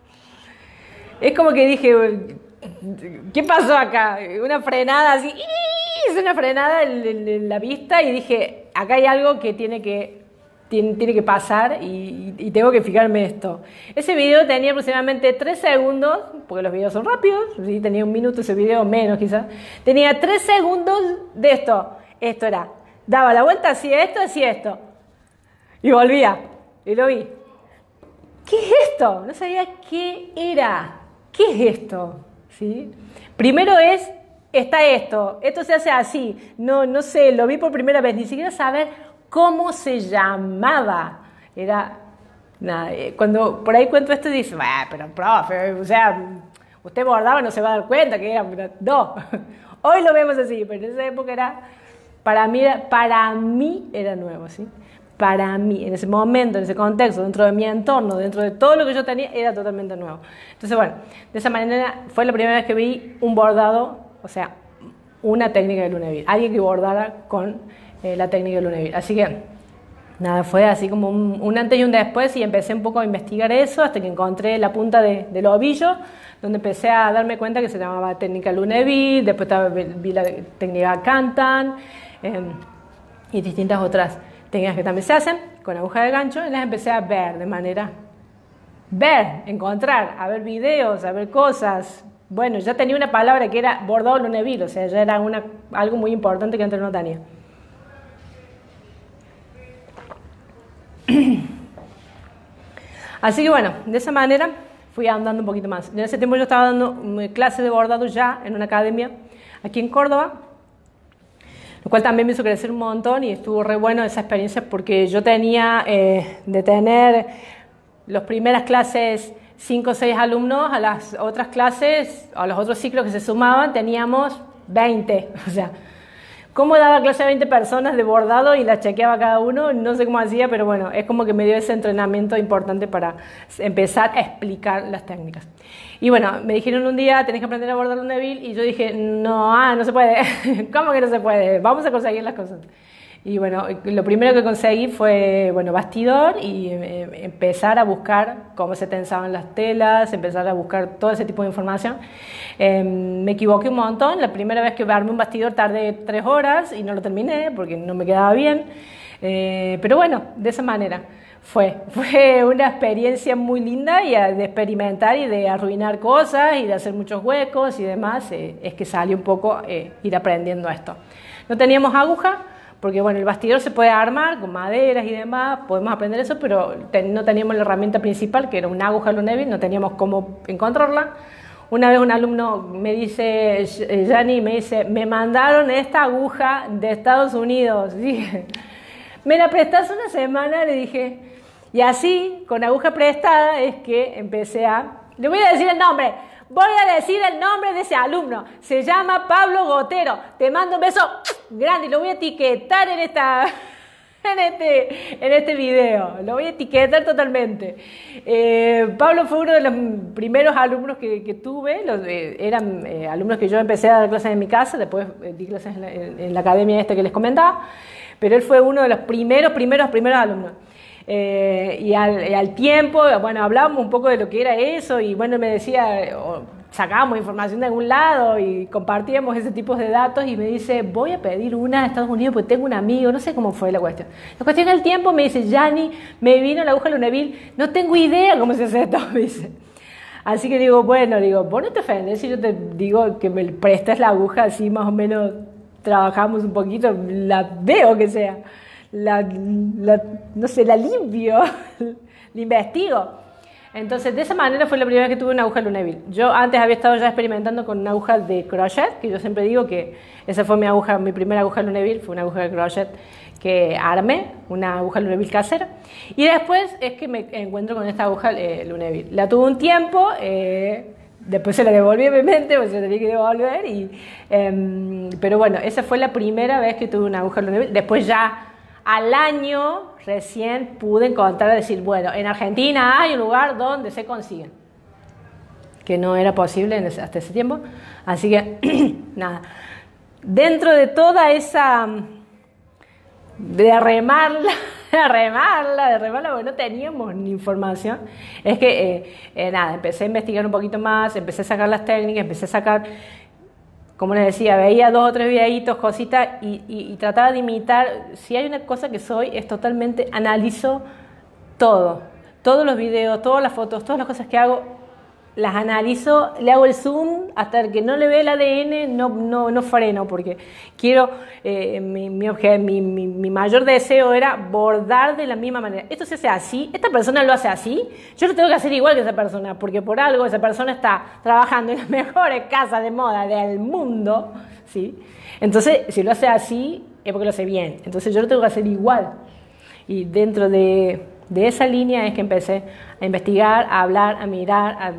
Es como que dije, ¿qué pasó acá? Una frenada así, hice una frenada en, en, en la vista y dije, acá hay algo que tiene que Tiene, tiene que pasar y, y tengo que fijarme esto. Ese video tenía aproximadamente tres segundos, porque los videos son rápidos, ¿sí? Tenía un minuto ese video, menos quizás. Tenía tres segundos de esto. Esto era, daba la vuelta, hacía esto, hacía esto. Y volvía, y lo vi. ¿Qué es esto? No sabía qué era. ¿Qué es esto? ¿Sí? Primero es, está esto, esto se hace así. No, no sé, lo vi por primera vez, ni siquiera saber cómo se llamaba. Era, nada, cuando por ahí cuento esto y dice, bah, pero profe, o sea, usted bordaba y no se va a dar cuenta que era, no, hoy lo vemos así, pero en esa época era, para mí era, para mí era nuevo, ¿sí? Para mí, en ese momento, en ese contexto, dentro de mi entorno, dentro de todo lo que yo tenía, era totalmente nuevo. Entonces, bueno, de esa manera fue la primera vez que vi un bordado, o sea, una técnica de Lunéville, alguien que bordara con Eh, la técnica de Lunéville. Así que, nada, fue así como un, un antes y un después y empecé un poco a investigar eso hasta que encontré la punta de, del ovillo, donde empecé a darme cuenta que se llamaba técnica Lunéville, después vi la técnica Cantan eh, y distintas otras técnicas que también se hacen con aguja de gancho y las empecé a ver de manera, ver, encontrar, a ver videos, a ver cosas. Bueno, ya tenía una palabra que era bordado Lunéville, o sea, ya era una, algo muy importante que antes no tenía. Así que bueno, de esa manera fui andando un poquito más. En ese tiempo yo estaba dando clases de bordado ya en una academia aquí en Córdoba, lo cual también me hizo crecer un montón y estuvo re bueno esa experiencia porque yo tenía eh, de tener las primeras clases cinco o seis alumnos, a las otras clases, a los otros ciclos que se sumaban teníamos veinte, o sea, ¿cómo daba clase a veinte personas de bordado y las chequeaba cada uno? No sé cómo hacía, pero bueno, es como que me dio ese entrenamiento importante para empezar a explicar las técnicas. Y bueno, me dijeron un día, tenés que aprender a bordar Lunéville, y yo dije, no, ah, no se puede. ¿Cómo que no se puede? Vamos a conseguir las cosas. Y bueno, lo primero que conseguí fue, bueno, bastidor y eh, empezar a buscar cómo se tensaban las telas, empezar a buscar todo ese tipo de información. Eh, me equivoqué un montón. La primera vez que armé un bastidor tardé tres horas y no lo terminé porque no me quedaba bien. Eh, pero bueno, de esa manera fue. Fue una experiencia muy linda y de experimentar y de arruinar cosas y de hacer muchos huecos y demás. Eh, es que salió un poco eh, ir aprendiendo esto. No teníamos aguja, porque bueno, el bastidor se puede armar con maderas y demás, podemos aprender eso, pero ten, no teníamos la herramienta principal, que era una aguja Luneville, no teníamos cómo encontrarla. Una vez un alumno me dice, Yanni, me dice, me mandaron esta aguja de Estados Unidos. Dije, ¿me la prestás una semana? Le dije, y así, con aguja prestada, es que empecé a... Le voy a decir el nombre, voy a decir el nombre de ese alumno, se llama Pablo Gotero, te mando un beso grande y lo voy a etiquetar en esta... En este, en este video, lo voy a etiquetar totalmente. Eh, Pablo fue uno de los primeros alumnos que, que tuve, los, eh, eran eh, alumnos que yo empecé a dar clases en mi casa, después eh, di clases en la, en, en la academia esta que les comentaba, pero él fue uno de los primeros, primeros, primeros alumnos. Eh, y, al, y al tiempo, bueno, hablábamos un poco de lo que era eso y bueno, me decía... Oh, sacábamos información de algún lado y compartíamos ese tipo de datos y me dice, voy a pedir una a Estados Unidos porque tengo un amigo, no sé cómo fue la cuestión. La cuestión del tiempo me dice, Yanni, me vino la aguja Luneville, no tengo idea cómo se hace esto, me dice. Así que digo, bueno, digo, vos no te ofendes si yo te digo que me prestes la aguja, así más o menos trabajamos un poquito, la veo que sea, la, la no sé, la limpio, la investigo. Entonces, de esa manera fue la primera vez que tuve una aguja Luneville. Yo antes había estado ya experimentando con una aguja de crochet, que yo siempre digo que esa fue mi aguja, mi primera aguja Luneville, fue una aguja de crochet que armé, una aguja Luneville casera. Y después es que me encuentro con esta aguja eh, Luneville. La tuve un tiempo, eh, después se la devolví obviamente, pues se la tenía que devolver. Y, eh, pero bueno, esa fue la primera vez que tuve una aguja Luneville. Después ya... Al año recién pude encontrar, decir, bueno, en Argentina hay un lugar donde se consiguen, que no era posible en ese, hasta ese tiempo, así que nada, dentro de toda esa, de remarla, de remarla, de remarla, porque no teníamos ni información, es que eh, eh, nada, empecé a investigar un poquito más, empecé a sacar las técnicas, empecé a sacar... Como les decía, veía dos o tres videitos, cositas, y, y, y trataba de imitar. Si hay una cosa que soy, es totalmente, analizo todo. Todos los videos, todas las fotos, todas las cosas que hago, las analizo, le hago el zoom, hasta que no le ve el A D N, no, no, no freno, porque quiero, eh, mi, mi, mi, mi, mi mayor deseo era bordar de la misma manera. Esto se hace así, esta persona lo hace así, yo lo tengo que hacer igual que esa persona, porque por algo esa persona está trabajando en las mejores casas de moda del mundo, ¿sí? Entonces, si lo hace así, es porque lo hace bien, entonces yo lo tengo que hacer igual. Y dentro de... De esa línea es que empecé a investigar, a hablar, a mirar, a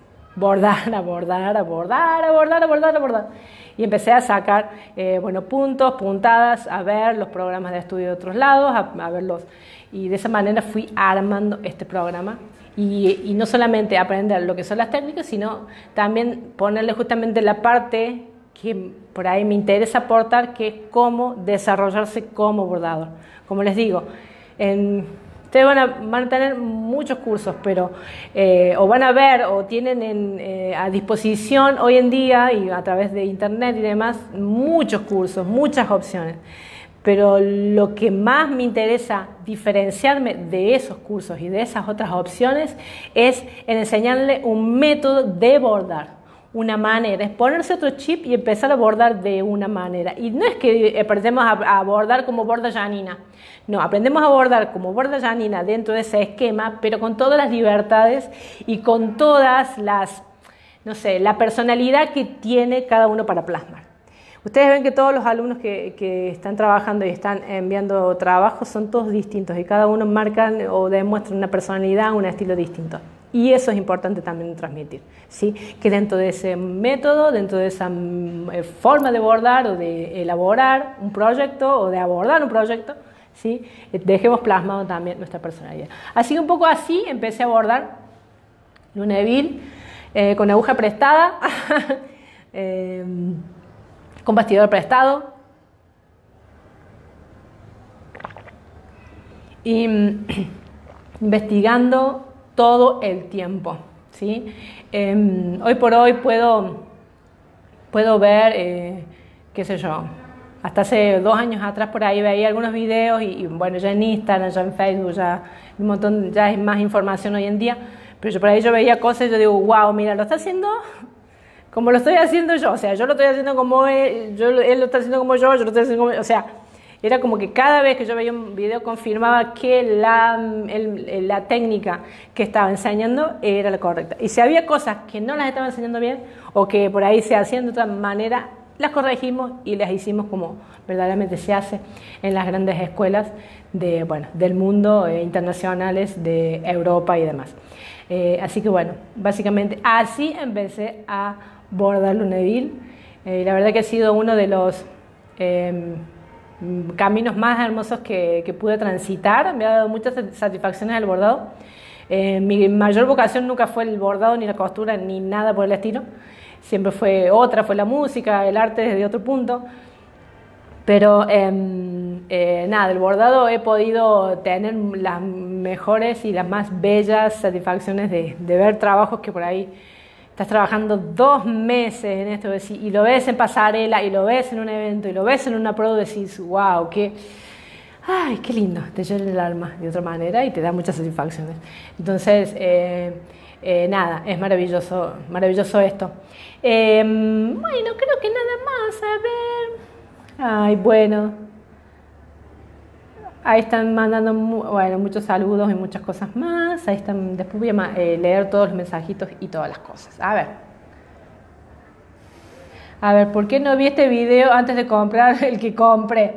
bordar, a bordar, a bordar, a bordar, a bordar, a bordar. Y empecé a sacar eh, bueno, puntos, puntadas, a ver los programas de estudio de otros lados, a, a verlos. Y de esa manera fui armando este programa. Y, y no solamente aprender lo que son las técnicas, sino también ponerle justamente la parte que por ahí me interesa aportar, que es cómo desarrollarse como bordador. Como les digo, en... Ustedes van a, van a tener muchos cursos, pero eh, o van a ver o tienen en, eh, a disposición hoy en día y a través de internet y demás muchos cursos, muchas opciones. Pero lo que más me interesa diferenciarme de esos cursos y de esas otras opciones es en enseñarle un método de bordar. Una manera, es ponerse otro chip y empezar a bordar de una manera. Y no es que aprendemos a, a bordar como borda Janina, no, aprendemos a bordar como borda Janina dentro de ese esquema, pero con todas las libertades y con todas las, no sé, la personalidad que tiene cada uno para plasmar. Ustedes ven que todos los alumnos que, que están trabajando y están enviando trabajos son todos distintos y cada uno marca o demuestra una personalidad, un estilo distinto. Y eso es importante también transmitir, ¿sí? Que dentro de ese método, dentro de esa eh, forma de bordar o de elaborar un proyecto o de abordar un proyecto, ¿sí? Dejemos plasmado también nuestra personalidad. Así que un poco así empecé a bordar Luneville eh, con aguja prestada, eh, con bastidor prestado y investigando todo el tiempo, ¿sí? Eh, hoy por hoy puedo, puedo ver, eh, qué sé yo, hasta hace dos años atrás por ahí veía algunos videos y, y bueno, ya en Instagram, ya en Facebook, ya un montón, ya hay más información hoy en día, pero yo por ahí yo veía cosas y yo digo, wow, mira, lo está haciendo como lo estoy haciendo yo, o sea, yo lo estoy haciendo como él, yo, él lo está haciendo como yo, yo lo estoy haciendo como, o sea, Era como que cada vez que yo veía un video confirmaba que la, el, la técnica que estaba enseñando era la correcta. Y si había cosas que no las estaba enseñando bien o que por ahí se hacían de otra manera, las corregimos y las hicimos como verdaderamente se hace en las grandes escuelas de, bueno, del mundo, eh, internacionales, de Europa y demás. Eh, así que bueno, básicamente así empecé a bordar Lunéville. Eh, la verdad que ha sido uno de los... Eh, caminos más hermosos que, que pude transitar. Me ha dado muchas satisfacciones el bordado. Eh, mi mayor vocación nunca fue el bordado ni la costura ni nada por el estilo, siempre fue otra, fue la música, el arte desde otro punto, pero eh, eh, nada, el bordado he podido tener las mejores y las más bellas satisfacciones de, de ver trabajos que por ahí estás trabajando dos meses en esto y lo ves en pasarela y lo ves en un evento y lo ves en una pro, decís, wow, qué, ay, qué lindo, te llena el alma de otra manera y te da muchas satisfacciones. Entonces, eh, eh, nada, es maravilloso, maravilloso esto. Eh, bueno, creo que nada más, a ver, ay, bueno. Ahí están mandando bueno, muchos saludos y muchas cosas más. Ahí están, después voy a eh, leer todos los mensajitos y todas las cosas. A ver. A ver, ¿por qué no vi este video antes de comprar el que compré?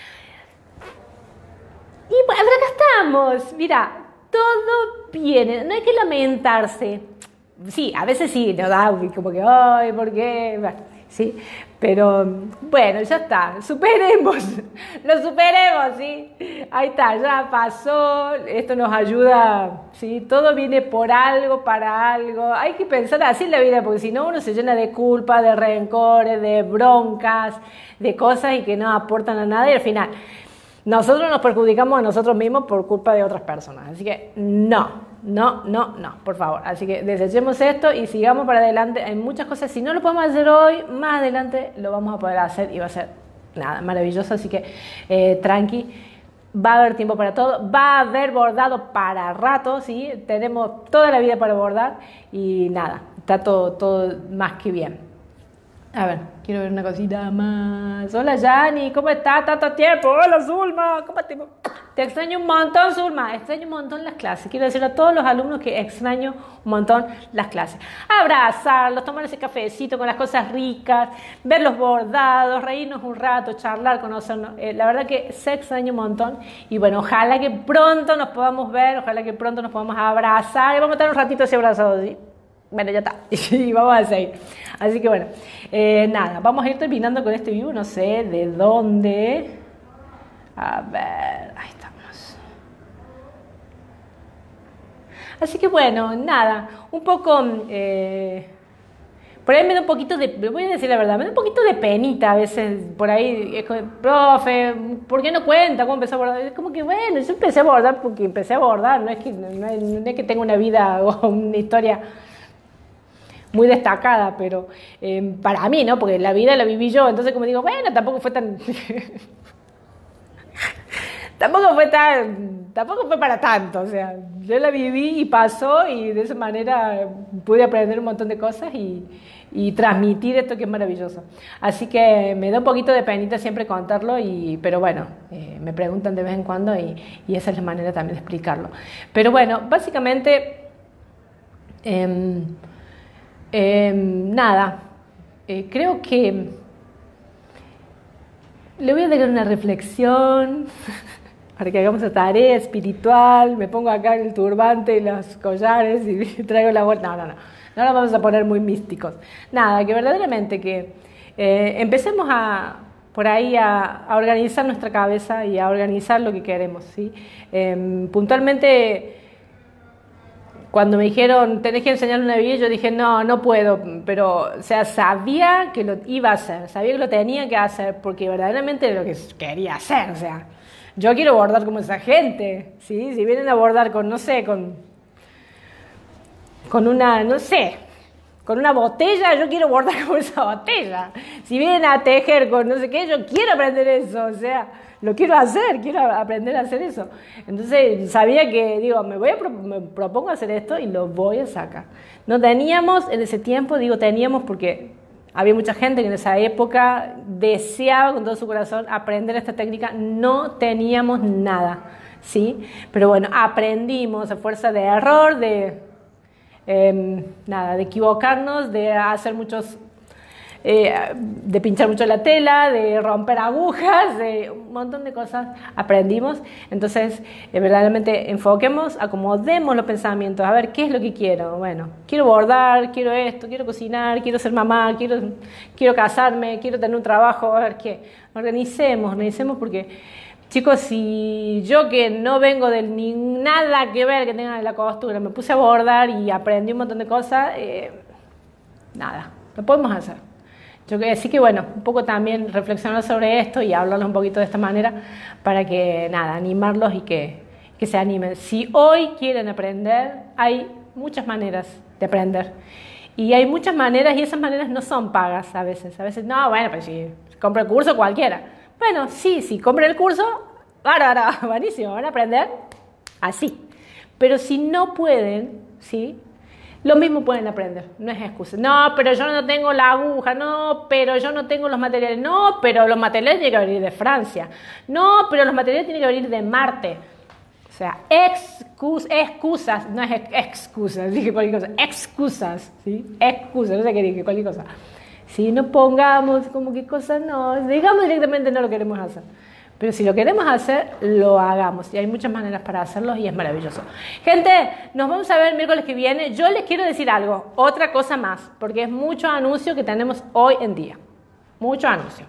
Y bueno, acá estamos. Mira, todo viene. No hay que lamentarse. Sí, a veces sí, nos da como que, ay, ¿por qué? Bueno, sí, pero bueno, ya está, superemos, lo superemos, ¿sí? Ahí está, ya pasó, esto nos ayuda, ¿sí? Todo viene por algo, para algo, hay que pensar así en la vida, porque si no uno se llena de culpa, de rencores, de broncas, de cosas y que no aportan a nada y al final nosotros nos perjudicamos a nosotros mismos por culpa de otras personas, así que no. No, no, no, por favor. Así que desechemos esto y sigamos para adelante. Hay muchas cosas, si no lo podemos hacer hoy, más adelante lo vamos a poder hacer y va a ser, nada, maravilloso. Así que eh, tranqui, va a haber tiempo para todo, va a haber bordado para rato, ¿sí? Tenemos toda la vida para bordar y nada, está todo, todo más que bien. A ver, quiero ver una cosita más. Hola, Yani, ¿cómo estás? Tanto tiempo. Hola, Zulma, ¿cómo te... Te extraño un montón, Zulma. Extraño un montón las clases. Quiero decir a todos los alumnos que extraño un montón las clases. Abrazarlos, tomar ese cafecito con las cosas ricas, ver los bordados, reírnos un rato, charlar, conocernos. Eh, la verdad que se extraña un montón. Y bueno, ojalá que pronto nos podamos ver, ojalá que pronto nos podamos abrazar. Y vamos a estar un ratito así abrazados, ¿sí? Bueno, ya está, y vamos a seguir. Así que bueno, eh, nada, vamos a ir terminando con este vivo, no sé de dónde. A ver, ahí estamos. Así que bueno, nada, un poco, eh, por ahí me da un poquito de, voy a decir la verdad, me da un poquito de penita a veces, por ahí, es como, profe, ¿por qué no cuenta cómo empezó a bordar? Es como que bueno, yo empecé a bordar porque empecé a bordar, no es que, no es, no es que tenga una vida o una historia muy destacada, pero eh, para mí, ¿no? Porque la vida la viví yo, entonces como digo, bueno, tampoco fue tan... tampoco fue tan... tampoco fue para tanto, o sea, yo la viví y pasó y de esa manera pude aprender un montón de cosas y, y transmitir esto que es maravilloso. Así que me da un poquito de penita siempre contarlo, y, pero bueno, eh, me preguntan de vez en cuando y, y esa es la manera también de explicarlo. Pero bueno, básicamente... Eh, Eh, nada, eh, creo que le voy a dar una reflexión para que hagamos esa tarea espiritual. Me pongo acá el turbante y los collares y traigo la vuelta. No, no, no, no nos vamos a poner muy místicos. Nada, que verdaderamente que eh, empecemos a por ahí a, a organizar nuestra cabeza y a organizar lo que queremos, ¿sí? Eh, puntualmente... Cuando me dijeron, tenés que enseñar una vida, yo dije, no, no puedo, pero, o sea, sabía que lo iba a hacer, sabía que lo tenía que hacer, porque verdaderamente era lo que quería hacer, o sea, yo quiero bordar como esa gente, ¿sí? Si vienen a bordar con, no sé, con, con una, no sé, con una botella, yo quiero bordar como esa botella. Si vienen a tejer con no sé qué, yo quiero aprender eso, o sea... lo quiero hacer, quiero aprender a hacer eso. Entonces sabía que, digo, me, voy a pro, me propongo hacer esto y lo voy a sacar. No teníamos en ese tiempo, digo teníamos porque había mucha gente que en esa época deseaba con todo su corazón aprender esta técnica, no teníamos nada, ¿sí? Pero bueno, aprendimos a fuerza de error, de, eh, nada, de equivocarnos, de hacer muchos... Eh, de pinchar mucho la tela, de romper agujas, de un montón de cosas aprendimos. Entonces, eh, verdaderamente enfoquemos, acomodemos los pensamientos, a ver qué es lo que quiero. Bueno, quiero bordar, quiero esto, quiero cocinar, quiero ser mamá, quiero, quiero casarme, quiero tener un trabajo, a ver qué. Organicemos, organicemos porque, chicos, si yo que no vengo de ni nada que ver que tenga de la costura, me puse a bordar y aprendí un montón de cosas, eh, nada, lo podemos hacer. Yo que sí que bueno, un poco también reflexionar sobre esto y hablarles un poquito de esta manera para que nada, animarlos y que, que se animen. Si hoy quieren aprender, hay muchas maneras de aprender. Y hay muchas maneras y esas maneras no son pagas a veces. A veces, no, bueno, pues si compro el curso cualquiera. Bueno, sí, si compran el curso, bárbaro, buenísimo, van a aprender así. Pero si no pueden, ¿sí? Lo mismo pueden aprender, no es excusa. No, pero yo no tengo la aguja, no, pero yo no tengo los materiales. No, pero los materiales tienen que venir de Francia. No, pero los materiales tienen que venir de Marte. O sea, excus, excusas, no es excusas, dije cualquier cosa, excusas, ¿sí? Excusas, no sé qué dije, cualquier cosa. Si no pongamos como qué cosa, no, digamos directamente no lo queremos hacer. Pero si lo queremos hacer, lo hagamos. Y hay muchas maneras para hacerlo y es maravilloso. Gente, nos vamos a ver el miércoles que viene. Yo les quiero decir algo, otra cosa más, porque es mucho anuncio que tenemos hoy en día. Mucho anuncio.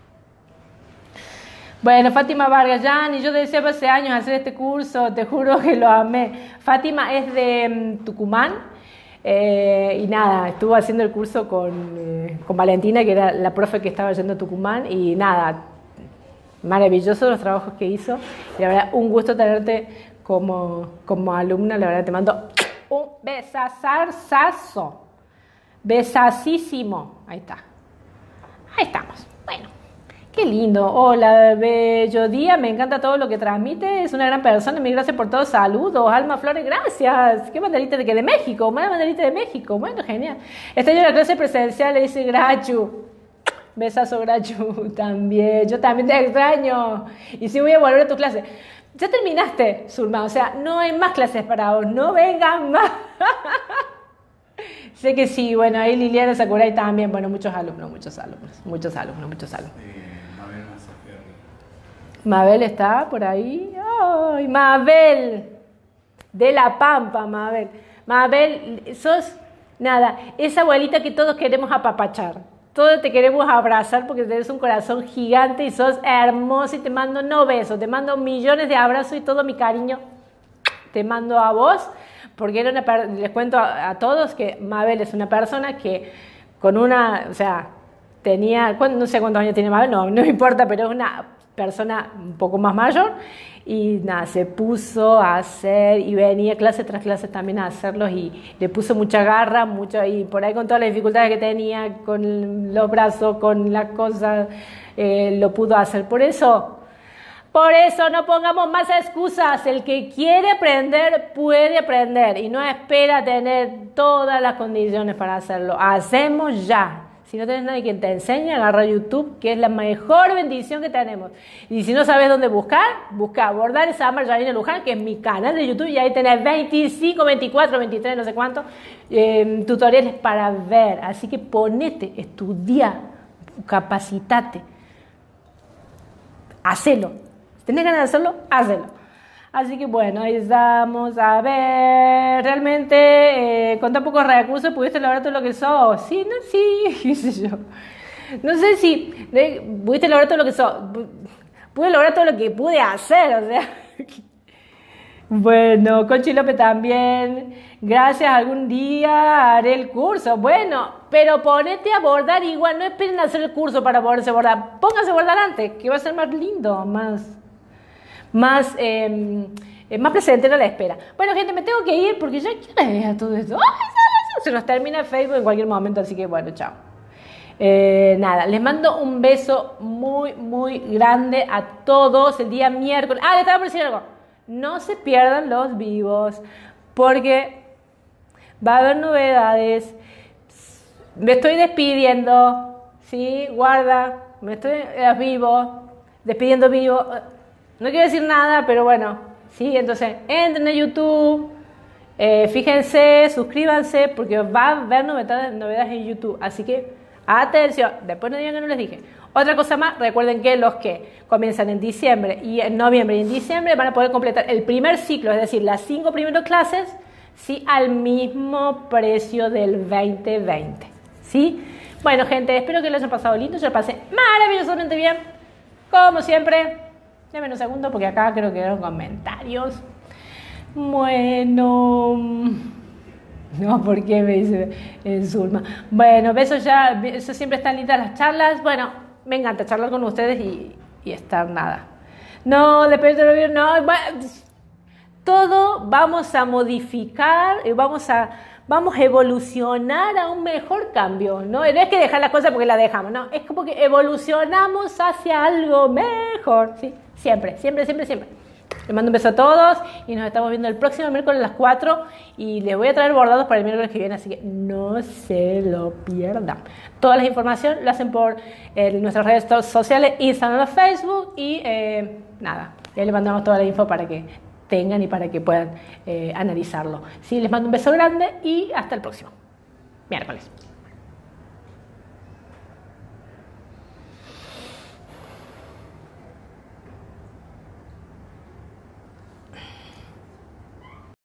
Bueno, Fátima Vargas, Jan, y yo deseaba hace años hacer este curso, te juro que lo amé. Fátima es de um, Tucumán. Eh, y nada, estuvo haciendo el curso con, eh, con Valentina, que era la profe que estaba yendo a Tucumán. Y nada, maravilloso los trabajos que hizo. Y la verdad, un gusto tenerte como, como alumna. La verdad, te mando un besazazazo. Besacísimo. Ahí está. Ahí estamos. Bueno, qué lindo. Hola, bello día. Me encanta todo lo que transmite. Es una gran persona. Mil gracias por todo. Saludos. Alma Flores, gracias. ¿Qué banderita de qué? De México. Una banderita de México. Bueno, genial. Estoy en la clase presencial, le dice Grachu. Besazo, Grachu, también. Yo también te extraño. Y sí voy a volver a tu clase. Ya terminaste, Zulma. O sea, no hay más clases para vos. No vengan más. Sé que sí. Bueno, ahí Liliana Sakurai también. Bueno, muchos alumnos, muchos alumnos. Muchos alumnos, muchos alumnos. Eh, Mabel, Mabel está por ahí. ¡Ay, Mabel! De La Pampa, Mabel. Mabel, sos, nada, esa abuelita que todos queremos apapachar. Todos te queremos abrazar porque tienes un corazón gigante y sos hermosa y te mando no besos, te mando millones de abrazos y todo mi cariño te mando a vos porque era una, les cuento a, a todos que Mabel es una persona que con una, o sea, tenía, no sé cuántos años tiene Mabel, no, no me importa, pero es una persona un poco más mayor y nada, se puso a hacer y venía clase tras clase también a hacerlos y le puso mucha garra, mucho, y por ahí con todas las dificultades que tenía, con los brazos, con las cosas, eh, lo pudo hacer. Por eso, por eso no pongamos más excusas. El que quiere aprender, puede aprender y no espera tener todas las condiciones para hacerlo. Hacemos ya. Si no tienes nadie que te enseñe, agarra YouTube, que es la mejor bendición que tenemos. Y si no sabes dónde buscar, busca Bordar y Samar Janina Luján, que es mi canal de YouTube, y ahí tenés veinticinco, veinticuatro, veintitrés, no sé cuántos eh, tutoriales para ver. Así que ponete, estudia, capacitate, hacelo. Si tenés ganas de hacerlo, hacelo. Así que bueno, ahí estamos. A ver, realmente eh, con tan pocos recursos pudiste lograr todo lo que sos. Sí, no, sí, qué sé yo. No sé si de, pudiste lograr todo lo que sos. Pude lograr todo lo que pude hacer, o sea. Bueno, Conchi López también. Gracias, algún día haré el curso. Bueno, pero ponete a bordar igual. No esperen a hacer el curso para poderse bordar. Pónganse a bordar antes, que va a ser más lindo, más... más, eh, más placentero a la espera. Bueno, gente, me tengo que ir porque ya quiero todo esto. ¡Ay, se nos termina el Facebook en cualquier momento! Así que bueno, chao. Eh, nada, les mando un beso muy, muy grande a todos el día miércoles. Ah, les estaba por decir algo. No se pierdan los vivos porque va a haber novedades. Me estoy despidiendo, ¿sí? Guarda, me estoy eh, vivo, despidiendo vivo. No quiero decir nada, pero bueno, ¿sí? Entonces, entren a YouTube, eh, fíjense, suscríbanse, porque va a haber novedades, novedades en YouTube. Así que, atención, después no digan que no les dije. Otra cosa más, recuerden que los que comienzan en diciembre y en noviembre y en diciembre van a poder completar el primer ciclo, es decir, las cinco primeras clases, ¿sí? Al mismo precio del veinte veinte, ¿sí? Bueno, gente, espero que lo hayan pasado lindo, yo lo pasé maravillosamente bien, como siempre. Dame un segundo porque acá creo que quedaron comentarios. Bueno... No, ¿por qué me dice eh, Zulma? Bueno, besos ya, eso siempre están lindas las charlas. Bueno, me encanta charlar con ustedes y, y estar nada. No, depende de lo bien, no. Bueno, todo vamos a modificar, vamos a, vamos a evolucionar a un mejor cambio, ¿no? No es que dejar las cosas porque las dejamos, no. Es como que evolucionamos hacia algo mejor, ¿sí? Siempre, siempre, siempre, siempre. Les mando un beso a todos y nos estamos viendo el próximo miércoles a las cuatro y les voy a traer bordados para el miércoles que viene, así que no se lo pierdan. Todas las informaciones lo hacen por eh, nuestras redes sociales, Instagram o Facebook y eh, nada, ya les mandamos toda la info para que tengan y para que puedan eh, analizarlo. Sí, les mando un beso grande y hasta el próximo miércoles.